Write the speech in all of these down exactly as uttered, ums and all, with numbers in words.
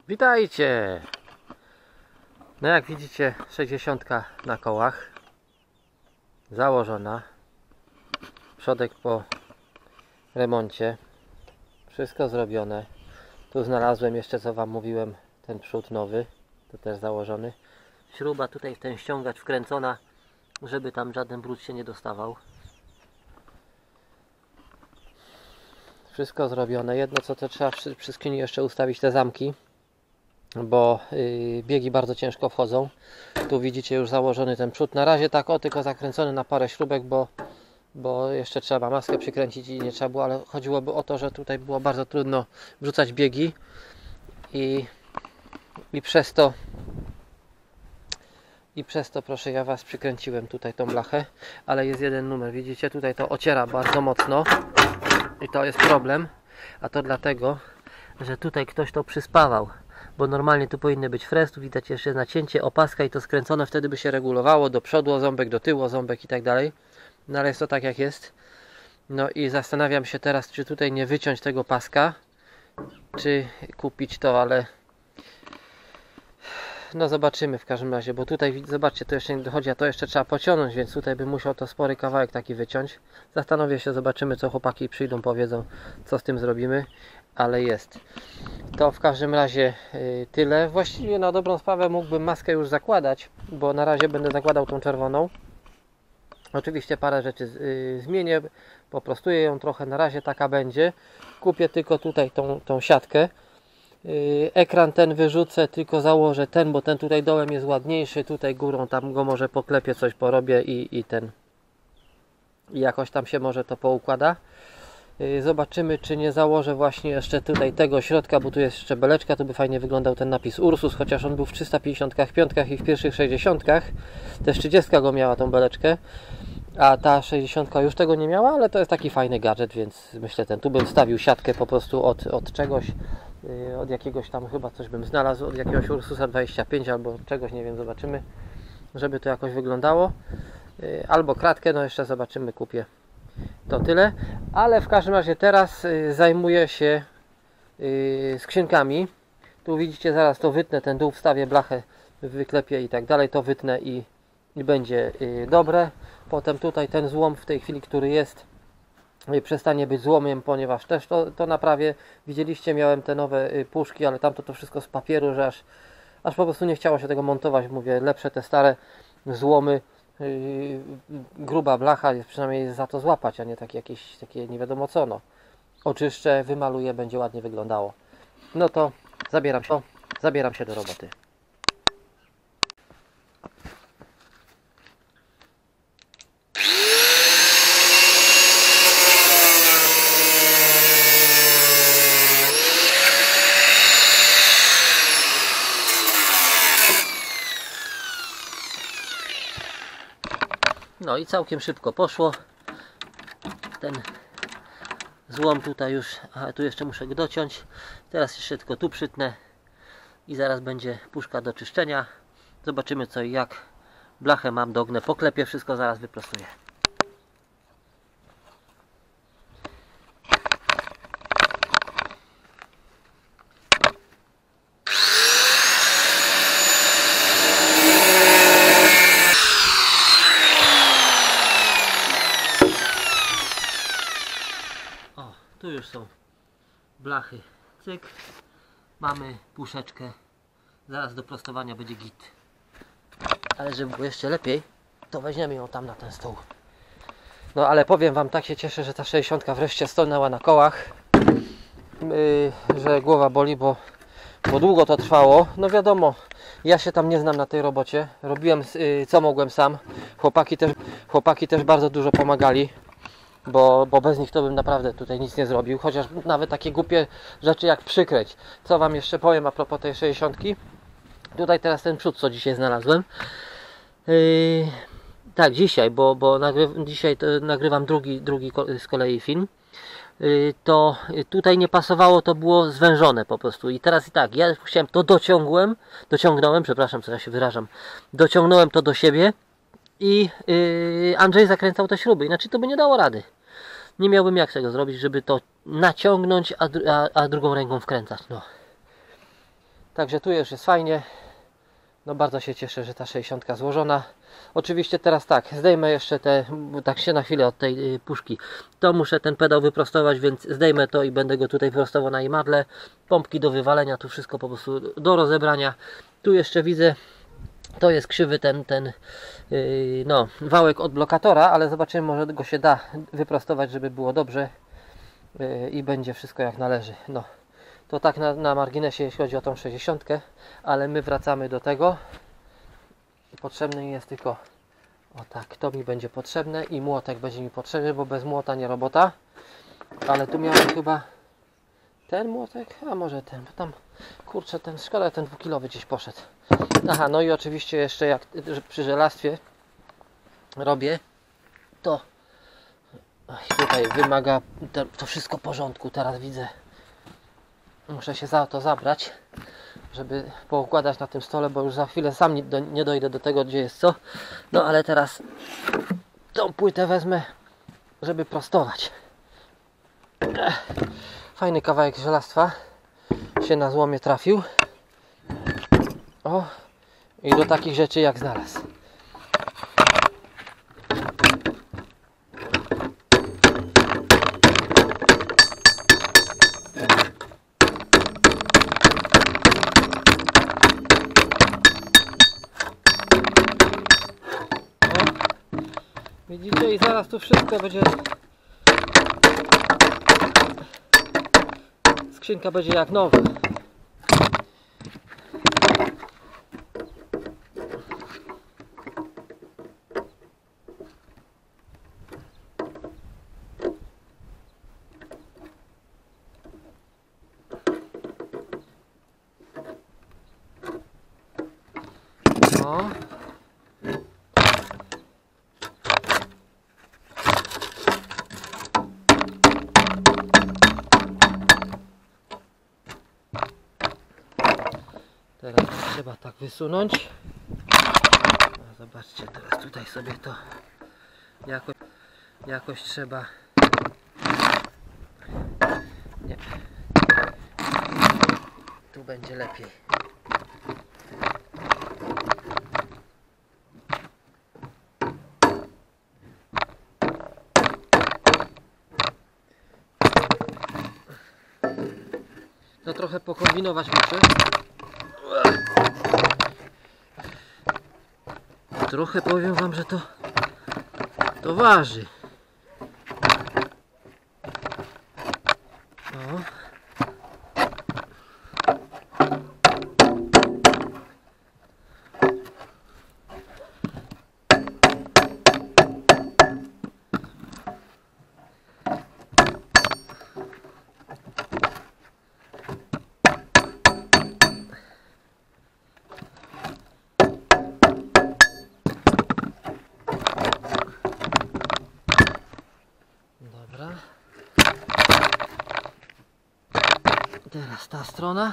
Witajcie! No jak widzicie, sześćdziesiątka na kołach, założona, przodek po remoncie, wszystko zrobione. Tu znalazłem jeszcze, co wam mówiłem, ten przód nowy, to też założony. Śruba tutaj w ten ściągacz wkręcona, żeby tam żaden brud się nie dostawał. Wszystko zrobione. Jedno co to trzeba przy, przy skrzyni jeszcze ustawić te zamki, bo yy, biegi bardzo ciężko wchodzą. Tu widzicie już założony ten przód. Na razie tak o, tylko zakręcony na parę śrubek, bo, bo jeszcze trzeba maskę przykręcić i nie trzeba było, ale chodziłoby o to, że tutaj było bardzo trudno wrzucać biegi i, i przez to i przez to proszę ja was przykręciłem tutaj tą blachę, ale jest jeden numer, widzicie, tutaj to ociera bardzo mocno i to jest problem, a to dlatego, że tutaj ktoś to przyspawał, bo normalnie tu powinny być fres, tu widać jeszcze nacięcie, opaska i to skręcone, wtedy by się regulowało do przodu o ząbek, do tyłu o ząbek i tak dalej, no ale jest to tak jak jest. No i zastanawiam się teraz, czy tutaj nie wyciąć tego paska, czy kupić to, ale no zobaczymy w każdym razie, bo tutaj zobaczcie, to jeszcze nie dochodzi, a to jeszcze trzeba pociągnąć, więc tutaj bym musiał to spory kawałek taki wyciąć. Zastanowię się, zobaczymy, co chłopaki przyjdą, powiedzą, co z tym zrobimy, ale jest. To w każdym razie yy, tyle. Właściwie na dobrą sprawę mógłbym maskę już zakładać, bo na razie będę zakładał tą czerwoną. Oczywiście parę rzeczy yy, zmienię, poprostuję ją trochę, na razie taka będzie. Kupię tylko tutaj tą, tą siatkę. Ekran ten wyrzucę, tylko założę ten, bo ten tutaj dołem jest ładniejszy, tutaj górą tam go może poklepię, coś porobię i, i ten i jakoś tam się może to poukłada. Zobaczymy, czy nie założę właśnie jeszcze tutaj tego środka, bo tu jest jeszcze beleczka, to by fajnie wyglądał ten napis Ursus, chociaż on był w trzysta pięćdziesiątkach, piątkach i w pierwszych sześćdziesiątkach. Też trzydziestka go miała tą beleczkę, a ta sześćdziesiątka już tego nie miała, ale to jest taki fajny gadżet, więc myślę, ten tu bym wstawił siatkę po prostu od, od czegoś, yy, od jakiegoś tam chyba coś bym znalazł, od jakiegoś Ursusa dwadzieścia pięć albo czegoś, nie wiem, zobaczymy, żeby to jakoś wyglądało. Yy, albo kratkę, no jeszcze zobaczymy, kupię. To tyle, ale w każdym razie teraz yy, zajmuję się yy, skrzynkami. Tu widzicie, zaraz to wytnę, ten dół wstawię, blachę wyklepię i tak dalej, to wytnę i, i będzie yy, dobre. Potem tutaj ten złom w tej chwili, który jest, przestanie być złomem, ponieważ też to, to naprawię. Widzieliście, miałem te nowe puszki, ale tamto to wszystko z papieru, że aż, aż po prostu nie chciało się tego montować. Mówię, lepsze te stare złomy, yy, gruba blacha, jest przynajmniej za to złapać, a nie takie jakieś takie nie wiadomo co. No. Oczyszczę, wymaluję, będzie ładnie wyglądało. No to zabieram się, zabieram się do roboty. No i całkiem szybko poszło. Ten złom tutaj już, a tu jeszcze muszę go dociąć. Teraz jeszcze tylko tu przytnę i zaraz będzie puszka do czyszczenia. Zobaczymy co i jak. Blachę mam, dognę, poklepię wszystko, zaraz wyprostuję. Tu już są blachy, cyk, mamy puszeczkę, zaraz do prostowania będzie git. Ale żeby było jeszcze lepiej, to weźmiemy ją tam na ten stół. No ale powiem wam, tak się cieszę, że ta sześćdziesiątka wreszcie stanęła na kołach, yy, że głowa boli, bo, bo długo to trwało. No wiadomo, ja się tam nie znam na tej robocie, robiłem yy, co mogłem sam, chłopaki też, chłopaki też bardzo dużo pomagali. Bo, bo bez nich to bym naprawdę tutaj nic nie zrobił, chociaż nawet takie głupie rzeczy jak przykręć. Co wam jeszcze powiem a propos tej sześćdziesiątki? Tutaj teraz ten przód, co dzisiaj znalazłem. Yy, tak, dzisiaj, bo, bo nagry, dzisiaj to nagrywam drugi, drugi z kolei film. Yy, to tutaj nie pasowało, to było zwężone po prostu. I teraz i tak, ja chciałem, to dociągłem, dociągnąłem, przepraszam, co ja się wyrażam, dociągnąłem to do siebie i yy, Andrzej zakręcał te śruby, inaczej to by nie dało rady. Nie miałbym jak tego zrobić, żeby to naciągnąć, a, a, a drugą ręką wkręcać. No. Także tu już jest fajnie. No bardzo się cieszę, że ta sześćdziesiątka złożona. Oczywiście teraz tak, zdejmę jeszcze te, tak się na chwilę od tej y, puszki. To muszę ten pedał wyprostować, więc zdejmę to i będę go tutaj prostował na imadle. Pompki do wywalenia, tu wszystko po prostu do rozebrania. Tu jeszcze widzę, to jest krzywy ten, ten yy, no, wałek od blokatora, ale zobaczymy, może go się da wyprostować, żeby było dobrze yy, i będzie wszystko jak należy. No, to tak na, na marginesie, jeśli chodzi o tą sześćdziesiątkę, ale my wracamy do tego. Potrzebny mi jest tylko, o tak, to mi będzie potrzebne i młotek będzie mi potrzebny, bo bez młota nie robota. Ale tu miałem chyba ten młotek, a może ten, bo tam, kurczę, ten, szkoda, ten dwukilowy gdzieś poszedł. Aha, no i oczywiście jeszcze jak przy żelastwie robię, to tutaj wymaga to, to wszystko porządku. Teraz widzę, muszę się za to zabrać, żeby poukładać na tym stole, bo już za chwilę sam nie, do, nie dojdę do tego, gdzie jest co. No ale teraz tą płytę wezmę, żeby prostować. Fajny kawałek żelastwa się na złomie trafił. O, i do takich rzeczy jak znalazł. Widzicie, i zaraz tu wszystko będzie, skrzynka będzie jak nowa. No. Teraz trzeba tak wysunąć. No, zobaczcie, teraz tutaj sobie to jakoś, jakoś trzeba. Nie. Tu będzie lepiej. No trochę pokombinować muszę. Trochę powiem wam, że to to waży. O. Teraz ta strona.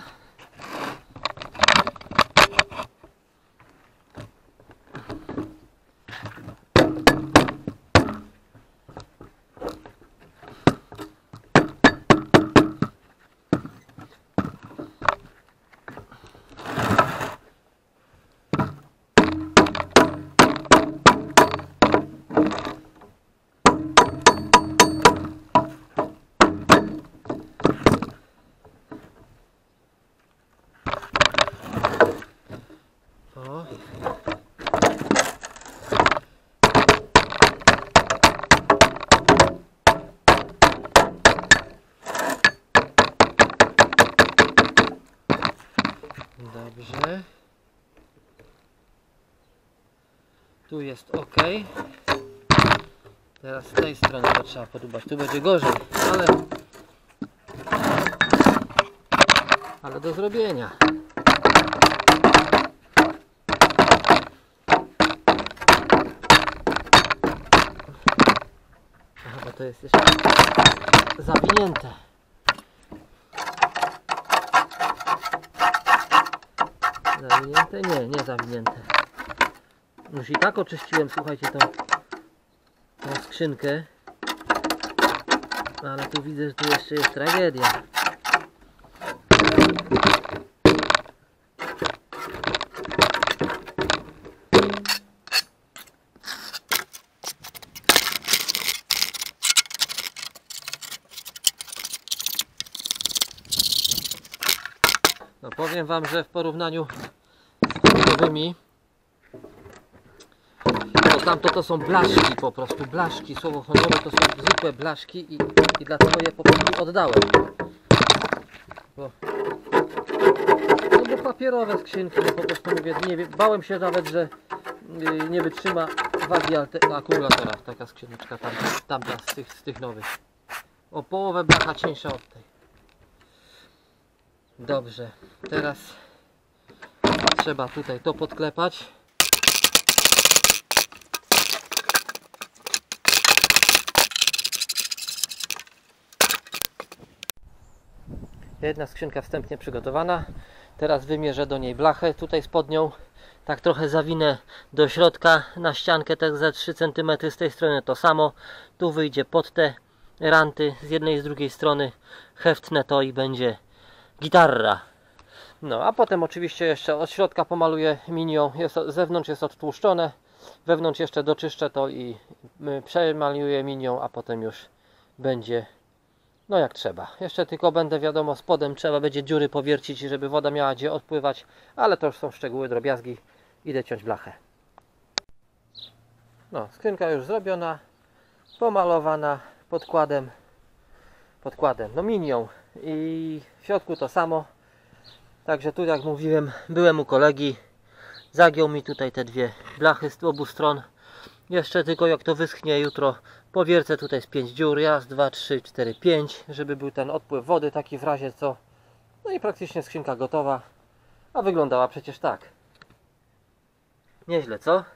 Dobrze. Tu jest ok. Teraz z tej strony to trzeba podubać. Tu będzie gorzej, ale ale do zrobienia. Aha, bo to jest jeszcze zawinięte. Zawinięte? Nie, nie zawinięte. Już i tak oczyściłem, słuchajcie, tą, tą skrzynkę. Ale tu widzę, że tu jeszcze jest tragedia. No powiem Wam, że w porównaniu z nowymi, to tamto to są blaszki po prostu, blaszki, słowo honorowe to są zwykłe blaszki i, i dlatego je po prostu oddałem. Bo, no bo papierowe skrzynki, no po prostu mówię, nie wiem, bałem się nawet, że yy, nie wytrzyma wagi akumulatora, taka skrzyneczka tam, tamta z tych, z tych nowych. O połowę blacha cieńsza od tej. Dobrze, teraz trzeba tutaj to podklepać. Jedna skrzynka wstępnie przygotowana. Teraz wymierzę do niej blachę tutaj spod nią. Tak trochę zawinę do środka na ściankę, tak za trzy centymetry. Z tej strony to samo. Tu wyjdzie pod te ranty z jednej i z drugiej strony. Heftnę to i będzie gitarra. No a potem oczywiście jeszcze od środka pomaluję minią. Jest, z zewnątrz jest odtłuszczone. Wewnątrz jeszcze doczyszczę to i przemaluję minią, a potem już będzie no jak trzeba. Jeszcze tylko będę, wiadomo, spodem trzeba będzie dziury powiercić, żeby woda miała gdzie odpływać, ale to już są szczegóły, drobiazgi. Idę ciąć blachę. No, skrzynka już zrobiona, pomalowana podkładem, podkładem, no minią i w środku to samo. Także tu, jak mówiłem, byłem u kolegi, zagiął mi tutaj te dwie blachy z obu stron. Jeszcze tylko jak to wyschnie jutro, powiercę tutaj z pięć dziur, raz, dwa, trzy, cztery, pięć, żeby był ten odpływ wody taki w razie co. No i praktycznie skrzynka gotowa, a wyglądała przecież tak. Nieźle, co?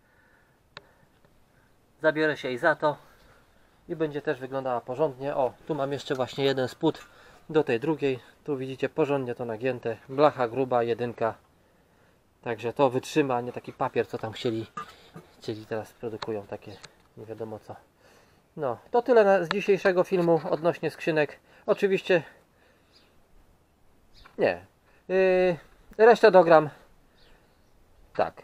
Zabiorę się i za to i będzie też wyglądała porządnie. O, tu mam jeszcze właśnie jeden spód do tej drugiej, tu widzicie porządnie to nagięte, blacha gruba, jedynka, także to wytrzyma, nie taki papier co tam chcieli, chcieli teraz produkują takie nie wiadomo co. No, to tyle na, z dzisiejszego filmu odnośnie skrzynek. Oczywiście nie. Yy, resztę dogram. Tak.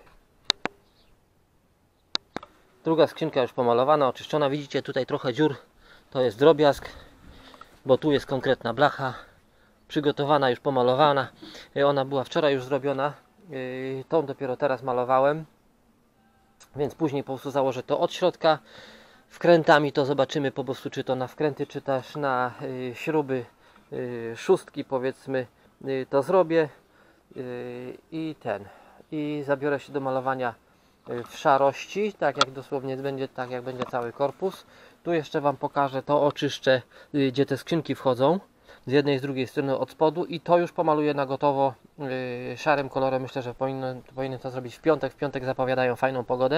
Druga skrzynka już pomalowana, oczyszczona. Widzicie tutaj trochę dziur. To jest drobiazg, bo tu jest konkretna blacha. Przygotowana, już pomalowana. Yy, ona była wczoraj już zrobiona. Yy, tą dopiero teraz malowałem. Więc później po prostu założę to od środka. Wkrętami to zobaczymy po prostu, czy to na wkręty, czy też na y, śruby y, szóstki, powiedzmy, y, to zrobię y, i ten i zabiorę się do malowania y, w szarości, tak jak dosłownie będzie, tak jak będzie cały korpus. Tu jeszcze Wam pokażę, to oczyszczę, y, gdzie te skrzynki wchodzą z jednej i z drugiej strony od spodu i to już pomaluję na gotowo y, szarym kolorem. Myślę, że powinno, powinien to zrobić w piątek. W piątek zapowiadają fajną pogodę.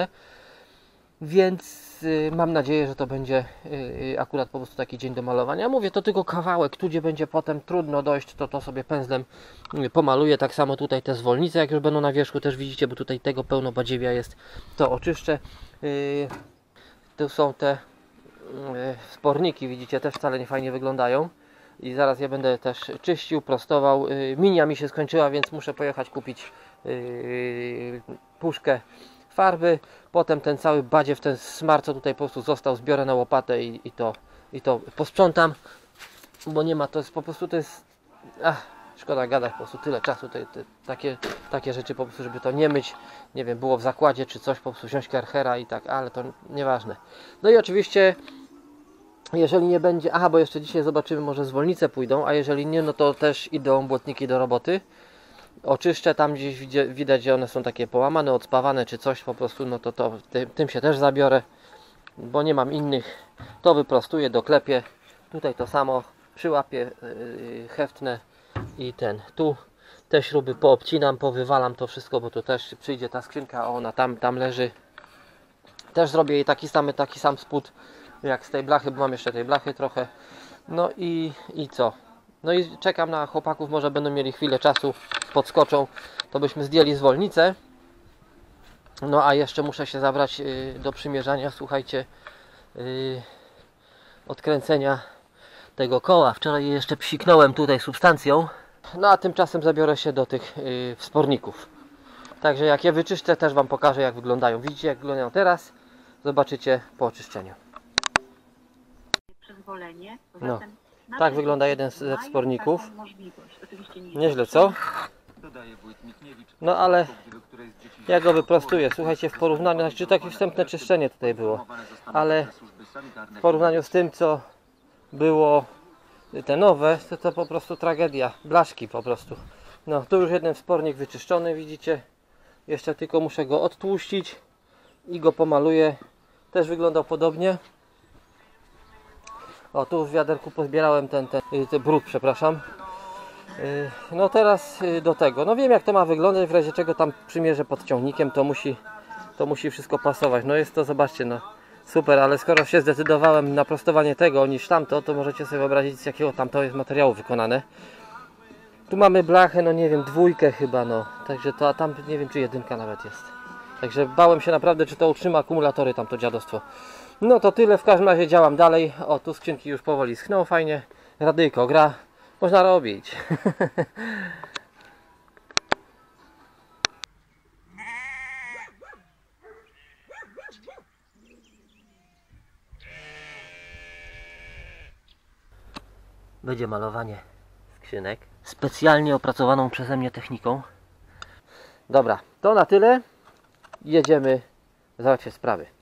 Więc y, mam nadzieję, że to będzie y, akurat po prostu taki dzień do malowania. Mówię, to tylko kawałek, tu gdzie będzie potem trudno dojść, to to sobie pędzlem y, pomaluję. Tak samo tutaj te zwolnice, jak już będą na wierzchu, też widzicie, bo tutaj tego pełno badziewia jest, to oczyszczę. Y, tu są te y, sporniki, widzicie, też wcale nie fajnie wyglądają. I zaraz je będę też czyścił, prostował. Y, minia mi się skończyła, więc muszę pojechać kupić y, puszkę farby, potem ten cały badziew, ten smar, co tutaj po prostu został, zbiorę na łopatę i, i, to, i to posprzątam, bo nie ma, to jest po prostu, to jest, ach, szkoda gadać, po prostu tyle czasu, te, te, takie, takie rzeczy po prostu, żeby to nie myć, nie wiem, było w zakładzie czy coś, po prostu wziąć Karchera i tak, ale to nieważne. No i oczywiście, jeżeli nie będzie, aha, bo jeszcze dzisiaj zobaczymy, może zwolnice pójdą, a jeżeli nie, no to też idą błotniki do roboty. Oczyszczę tam gdzieś, widać, że one są takie połamane, odspawane czy coś po prostu, no to, to tym się też zabiorę, bo nie mam innych. To wyprostuję, doklepię. Tutaj to samo, przyłapię, yy, heftnę i ten, tu te śruby poobcinam, powywalam to wszystko, bo tu też przyjdzie ta skrzynka, a ona tam, tam leży. Też zrobię jej taki sam, taki sam spód jak z tej blachy, bo mam jeszcze tej blachy trochę. No i, i co? No i czekam na chłopaków, może będą mieli chwilę czasu, podskoczą, to byśmy zdjęli zwolnicę. No a jeszcze muszę się zabrać y, do przymierzania, słuchajcie, y, odkręcenia tego koła. Wczoraj je jeszcze psiknąłem tutaj substancją. No a tymczasem zabiorę się do tych y, wsporników. Także jak je wyczyszczę, też Wam pokażę, jak wyglądają. Widzicie, jak wyglądają teraz? Zobaczycie po oczyszczeniu. Przyzwolenie. Poza No. tym Tak wygląda jeden ze sporników. Nieźle, co? No ale ja go wyprostuję. Słuchajcie, w porównaniu, znaczy takie wstępne czyszczenie tutaj było, ale w porównaniu z tym, co było te nowe, to to po prostu tragedia. Blaszki po prostu. No, tu już jeden spornik wyczyszczony, widzicie. Jeszcze tylko muszę go odtłuścić i go pomaluję. Też wyglądał podobnie. O, tu w wiaderku pozbierałem ten, ten, ten brud, przepraszam. No teraz do tego. No wiem, jak to ma wyglądać, w razie czego tam przymierzę pod ciągnikiem, to musi, to musi wszystko pasować. No jest to, zobaczcie, no super, ale skoro się zdecydowałem na prostowanie tego niż tamto, to możecie sobie wyobrazić, z jakiego tamto jest materiału wykonane. Tu mamy blachę, no nie wiem, dwójkę chyba, no. Także to, a tam nie wiem, czy jedynka nawet jest. Także bałem się naprawdę, czy to utrzyma akumulatory, tamto dziadostwo. No to tyle, w każdym razie działam dalej. O, tu skrzynki już powoli schną, fajnie. Radyjko gra, można robić. Będzie malowanie skrzynek specjalnie opracowaną przeze mnie techniką. Dobra, to na tyle. Jedziemy załatwiać sprawy.